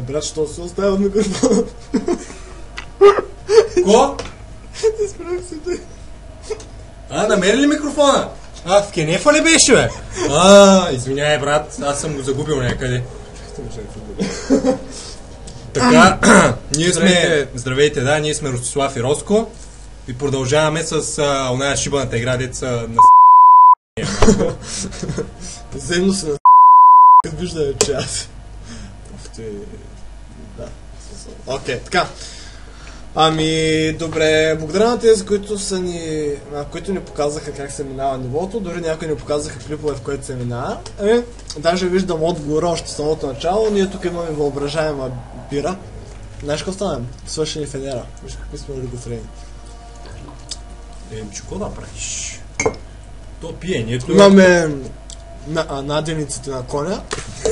брат, що се оставя микрофона? Ко? Изправих се те. Намери ли микрофона? В кенефа ли беше, бе? Извиняй, брат, аз съм го загубил някъде. Така, ние сме... Здравейте, да, ние сме Ростислав и Роско и продължаваме с оная шибаната игра, деца на Взаимно се на като виждаме, че аз... Да. Окей, така. Добре, благодаря на тези, които ни показаха как се минава нивото, дори някои ни показаха клипове, в които се минава. Даже виждам отговора още в самото начало, ние тук имаме въображаема бира. Знаеш какво станем? Свършени фенера. Виж какви сме олигофрени. Че какво да правиш? То пиението... Имаме надениците на коня.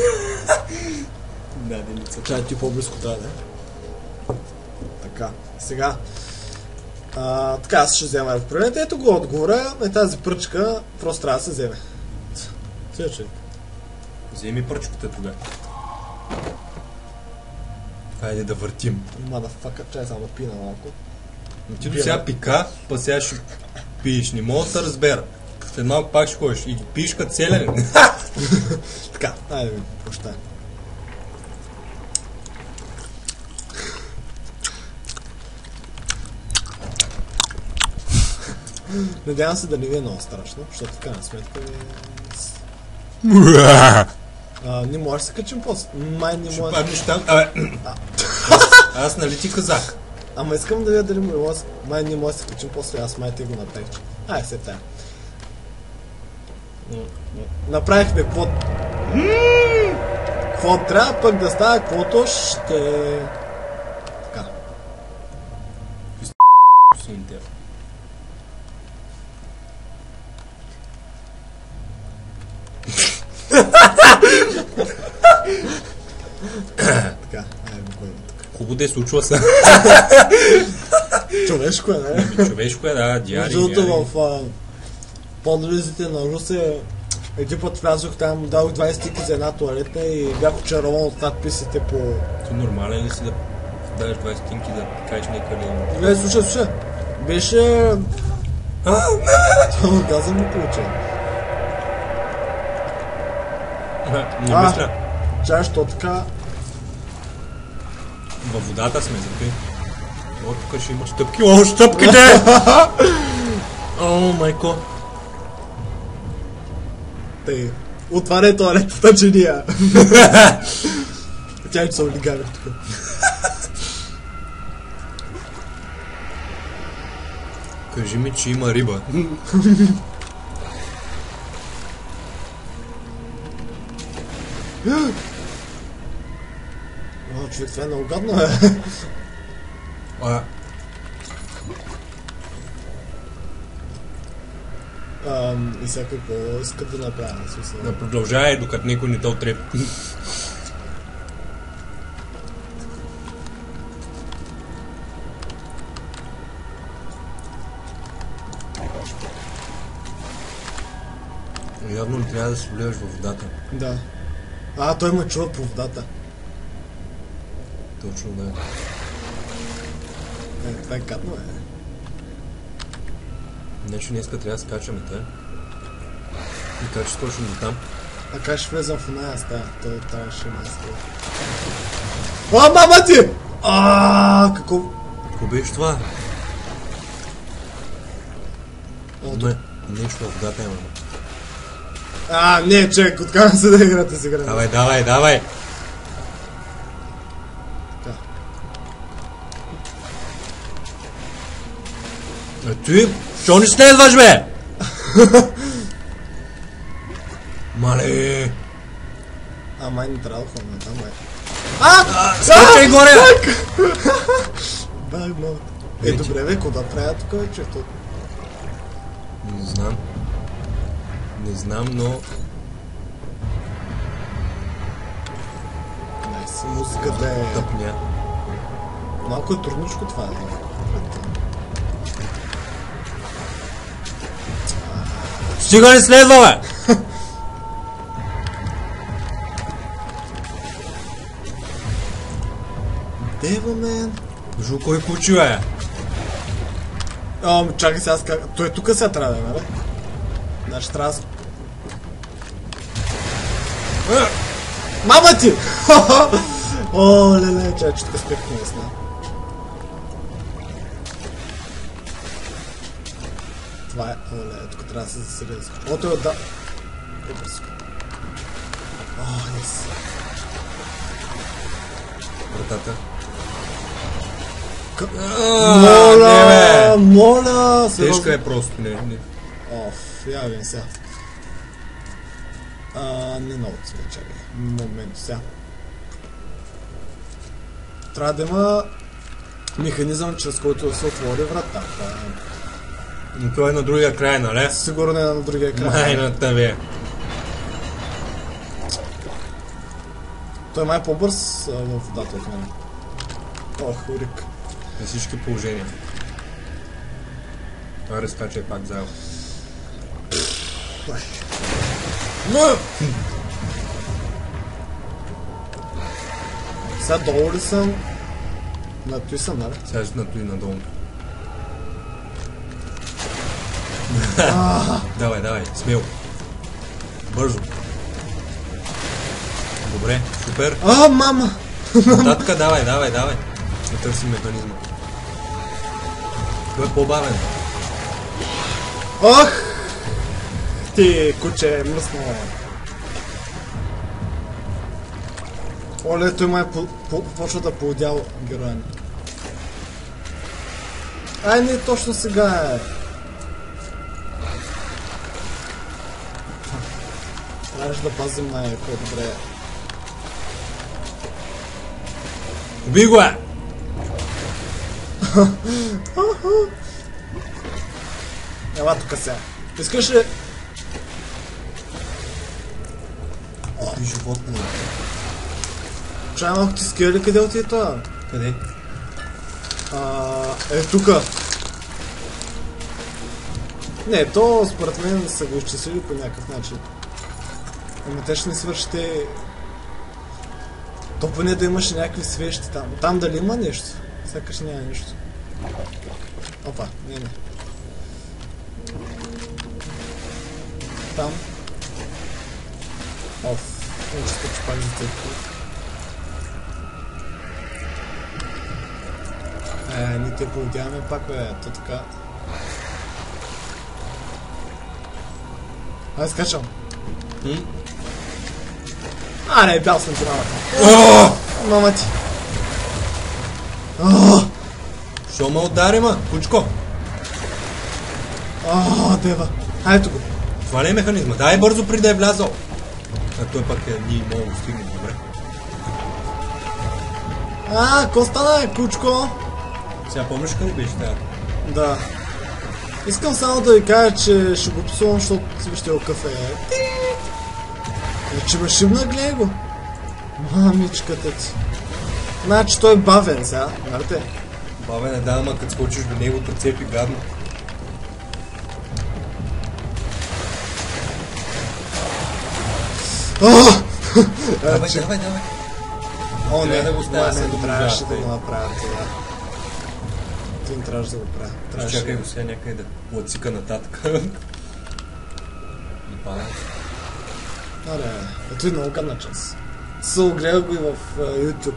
Наденица. Чай ти по-близко трябва да е. Така, сега. Така, аз ще взема разпределението. Ето го отгоре, тази пръчка просто трябва да се вземе. Че. Вземи пръчката тогава. Хайде да въртим. Мадафака, чай само да пина малко. Ти до сега пика, па сега ще пиеш. Не мога да те разбера. След малко пак ще ходиш и пиеш като селянин. Така, айде ми, прощай. Надявам се да не ви е много страшно, защото така на сметка не може да се качим после. Май не може. Паднеш там. Аз нали ти казах? Ама искам да видя дали май не може да се качим после, аз май те го направих. Ай, се тая. Направихме какво трябва, пък да става каквото ще... Така. Така, айде го има тук. Хубаво да случва се. Човешко е, не? Човешко е, да, диари. Защото в подлизите на Русе един път влязох там, дадох 20 стики за една туалетна и бях очарован от надписите по... Ти нормален ли си да дадеш 20 стинки да кажеш някъде? Не, слушай. Беше... Това газа ми получи. Не мисля. Чай, що така... Във водата сме, зато. О, тук ще има стъпки. О, стъпките! О, майко. Тъй, отваряй туалетата, че ния. Тя че са олигавих тук. Кажи ми, че има риба. Човек, това е много гадно, бе. И сега какво искат да направя? Да продължай, докато никой не те отрепи. Явно не трябва да се вливаш във водата. Да. Той ме чува по водата. Точно, да. Това е гадно, бе. Значи днеска трябва да скачаме, те. И качиш точно до там. Как ще влезам в оная стая? Той трябваше да стая. Мама ти! Какво? Какво беше това? Нещо в водата има. Не, човек, откавам се да играте с игра. Давай! Ти, що не следваш, бе? Мале! Май не трябва да ходим на там, бе. Скачай горе! Добре, бе, кога правя тук, бе, че? Не знам, но... Найс, музиката е... Тъпня. Малко е трудничко това, бе. Стига не следва, бе! Жуко и получи, бе. Чакай сега, той тук сега трябва да е, нали? Значи трябва да... Мама ти! О, леле, чакай, че тук спехме ясна. Това е... Оле, тук трябва да се засили да скочи. О, той отда... О, ес. Вратата. Моля! Моля! Тежка е просто, не. Оф, я видим сега. Не много сме, чакай. Момент, сега. Трябва да има механизъм, чрез който да се отвори врата. Но това е на другия край, нали? Сигурно е на другия край. Майната ви. Той май по-бърз в водата от мен. Ох, урик. На всички положения. Това разкача е пак заедно. Сега долу ли съм? На той съм, нали? Сега ще на той надолу. Давай, смело. Бързо. Добре, супер. Мама! Нататък, давай. Да търсим механизма. Той е по-бавен. Ох! Ти, куче, мръсно. Оле, той май почва да поудял героя ни. Ай, не точно сега е. Трябваше да пазим най-добре. Убий го, е! Ела тук сега. Искаш ли... Какви животни? Чай малко ти ския ли къде отиде това? Къде? Тука. Не, то според мен са го изчислили по някакъв начин. Ама те ще не свършите... То поне да имаше някакви свещи там. Там дали има нещо? Сякаш няма нищо. Опа, не. Там. Оф, не ще скочи пак за тъпко. Ние те поводяваме пак, бе, то така. Айде скачам. Не, бял съм драмата. Мама ти. Шо ме удари, ма, кучко? Дева. Хайде го. Това не е механизма. Дай бързо преди да е влязъл. Той пак е ние много стигне, добре. Ко стана, кучко? Сега помниш къде беше тя? Да. Искам само да ви кажа, че ще го псувам, защото вижте го кафе. Че ме шибна, гледай го. Мамичката ти. Значи той е бавен сега, нали те? Бавен е, да, ама като скочиш до него, те цепи гадно. Давай. Не, да го става, не трябваше да го направя това. Ти не трябваше да го правя. Чакай го сега някъде да лацика нататък. И пада. Ето и много гадна част. Гледах го и в YouTube.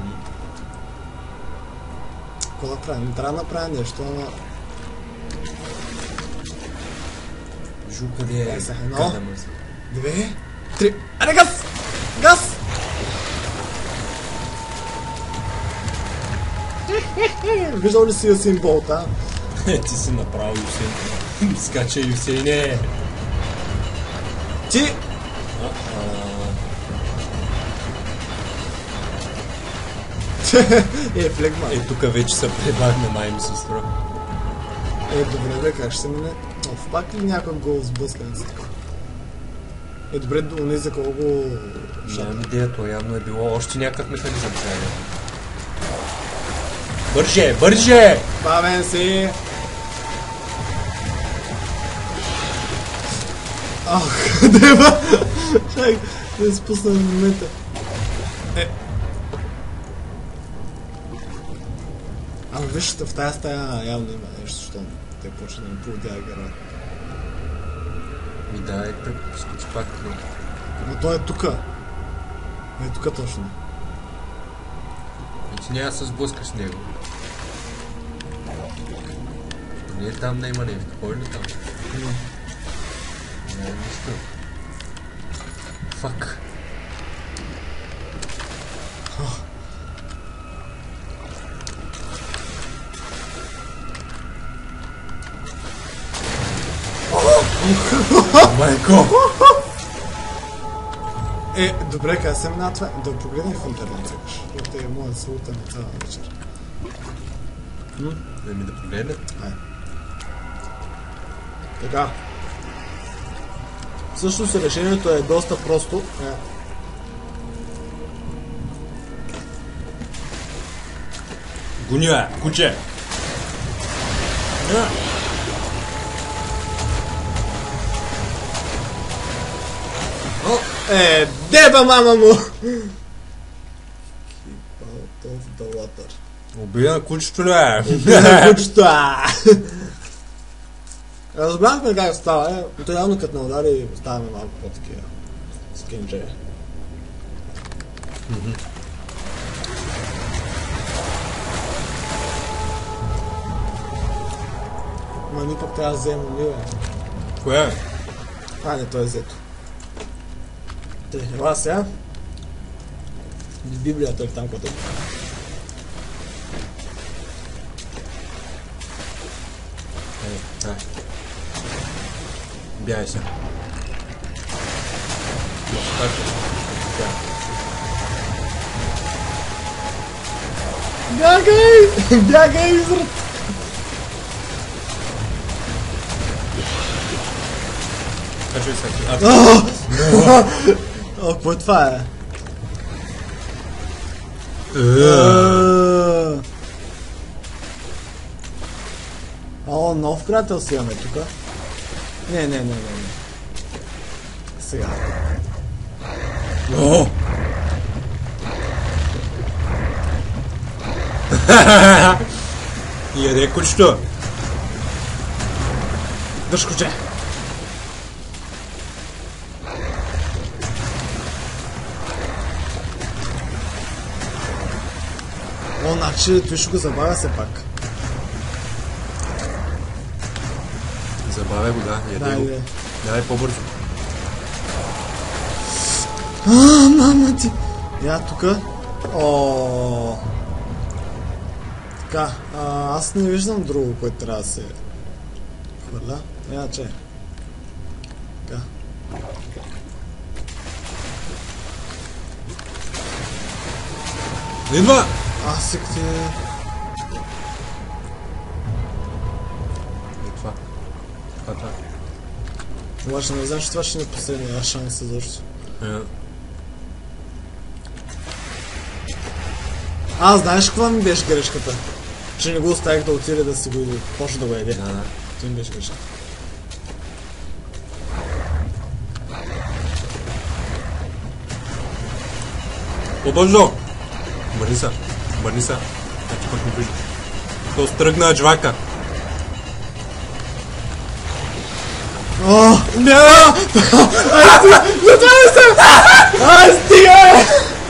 Какво да правя? Не трябва да направя нещо, ама... Жу, къде е? Едно, 2, 3... Аре, газ! Газ! Виждал ли си Юсейн Болт, а? Ти си направил Юсейн. Скача Юсейне. Ти! Флегма. Тук вече се пребавим, май ми се струва. Добре, бе, как ще се мине? Пак ли някой го сблъскане за така? Добре, не за кого го... Нямам идея, то явно е било още някакъв механизъм сега. Бърже! Бавен си! Дева! Чай, да спусна в момента. Ама виж, в тази стая явно има нещо, защото те почна да ми поводява героя. Ми дай, скочи пак. Но той е тука. Е тука точно. И ти няма да се сблъскаш с него. Не там не има нещо. Кой ли там? Не, нищо. Фак. Майко! Добре, къде се мина това? Да погледнем в интернет, сякаш. Защото е моят салута на цяла вечер. Да ми да погледне? Ай. Така. Всъщност решението е доста просто. Гоня, куче! Деба мама му! Keep out of the water. Убия на кучето, не! Кучето! Разбрахме как става, но то явно като на удари ставаме малко по-такива скинджеи. Ма ни пък трябва да вземем ли, бе? Кое е? Не, той е взето. Ела сега. Библията е там, като. Бягай се. Бягай! Бягай изрод! Кажи се. Какво е това, е? Нов приятел си имаме тука. Не. Сега. Яде кучето. Дръж куче. Значи той ще го забавя все пак. Забавя го, да. Яде го. Давай по-бързо. Мама ти! Я тука. Така, аз не виждам друго, което трябва да се хвърля. Че. Така. Идва! Асик ти... Това. Това. Обаче не знам, че това ще не е последния шанс защо. Знаеш каква ми беше грешката? Че не го оставих да отиде да си го почне да го еде. Да. Това ми беше грешката. По-бързо! Бърни са. Значи пък не виждаш. То стръгна джвака. Не! Затваря се! Стига!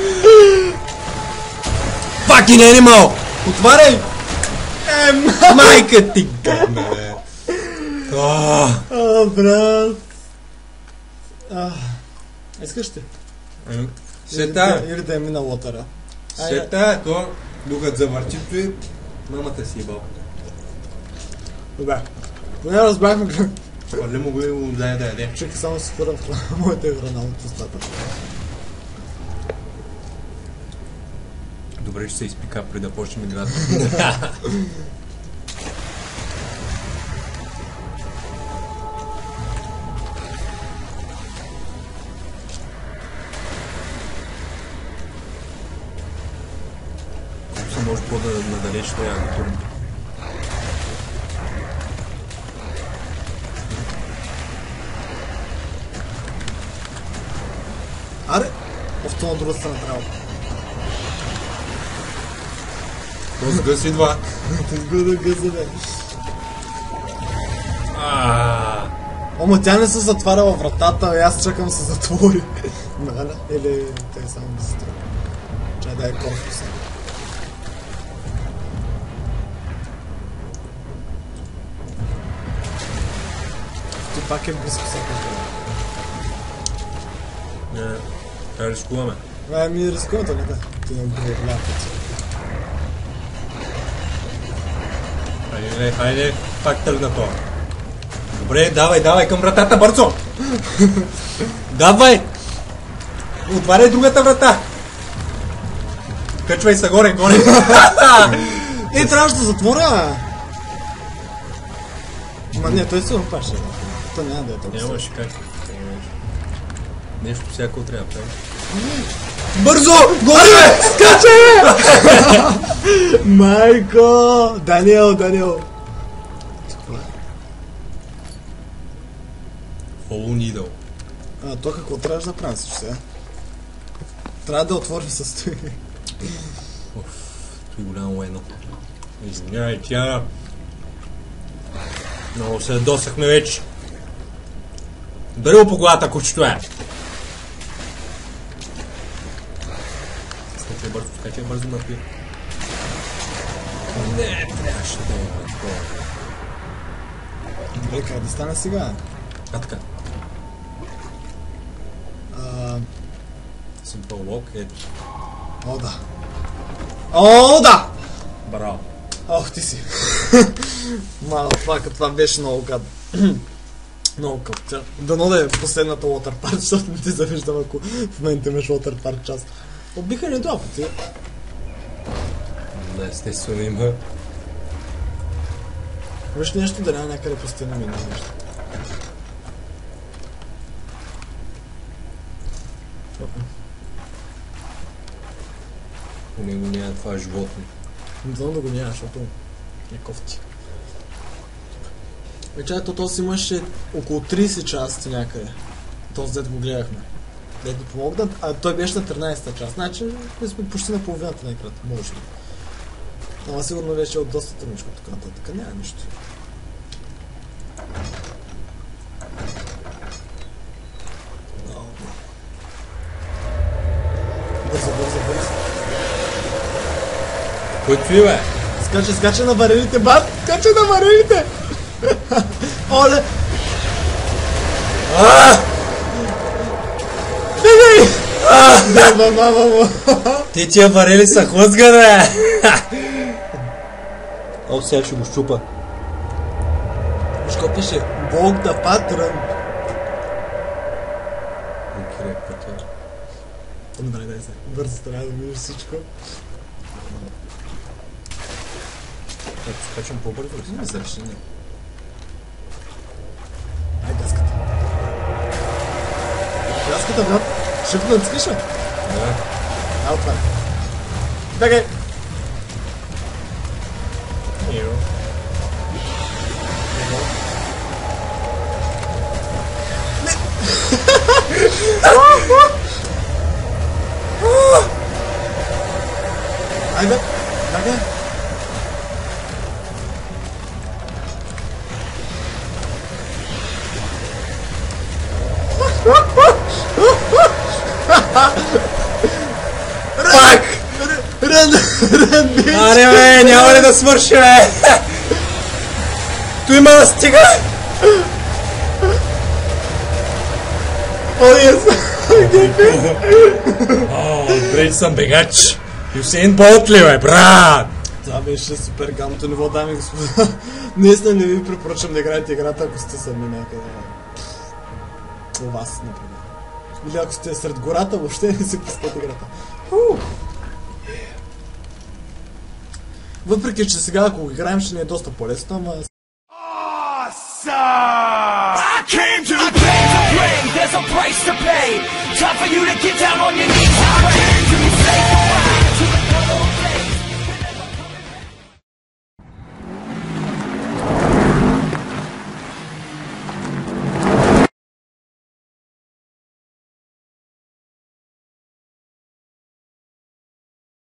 Fucking animal! Отваряй! Майка ти гадна, бе! Брат! Искаш ли? Или да е мина лотъра. Сета, то докато завърчито и мамата си ебал. Добре. Поне разбрахме как... Хвърли му го и му дай да яде. Чекай само си хвърля в моята храна от устата. Добре, ще се изпика преди да почнем играта. Може по-надалеч да я готурим. Аре! В това от друга страна трябва. С гъс идва. Изгода гъза, бе. Ома тя не се затваряла вратата, и аз чакам се затвори. Или те само да се струва. Чай да е корпуса. Ти пак е близко са къде. Не, трябва рискуваме. Ми рискувате ли да? Ти не го вляпате. Хайде, пак тръгна това. Добре, давай към вратата, бързо! Давай! Отваряй другата врата! Качвай се горе! Трябваше да затворя! Ма не, той се опаше. То няма да е толкова. Нямаше как. Нещо всяко трябва да прави. Бързо! Горе, бе! Скачай, бе! Майко! Даниел! Follow needle. То какво трябваш да правиш сега? Трябва да отворим състояние. Той голямо военно. Извинявай, тя... Много се досахме вече. Дари го по главата, кучето е. Скачай бързо напи. Не, трябваше да е това. Добре, как да стане сега? Така. Simple walk, ето. О, да! Браво. Ох, ти си. Мало, това беше много гадно. Много къпча. Дано да е последната Water Park, защото не ти завиждам, ако в момента имаш Water Park част. Отбиха ни два пъти. Да, естествено има. Виж нещо да няма някъде по стена ми нещо. У него няма това животно. Не знам да го няма, защото е кофти. Вече ето този имаше около 30 части някъде. Този дет го гледахме. Дет ни помогнат, а той беше на 13-та част. Значи ние сме почти на половината на играта, може ли. Ама сигурно вече от доста тъмничко тук нататък. Няма нищо. Бързо. Кой ти бе? Скача на варелите, бат! Скача на варелите! Оле! Бегай! Да, мамо! Те тия варели са хлъзга, бе! О, сега ще го щупа. Виж какво пише? Walk the pattern. Добре, дай се. Бързо трябва да видиш всичко. Ако скачам по-бързо, не за решение. Ай, газката. Газката, брат. Шипно натискаш, бе? Да. Ау, това. Бегай! Ио. Айде! Бегай! Пак! Рен, бич! Аре, бе, няма ли да свърши, бе? Той има да стига! О, ес! Отбре, че съм бегач! Юсейн Болт ли, бе, брат? Това беше супер гамото ниво, дами и господа. Наистина не ви препоръчам да играете играта, ако сте сами някъде. У вас, например. Или ако сте сред гората, въобще не си пускате играта. Въпреки, че сега ако го играем, ще не е доста по-лесно, ама... I came to play. There's a price to pay. Time for you to get down on your knees.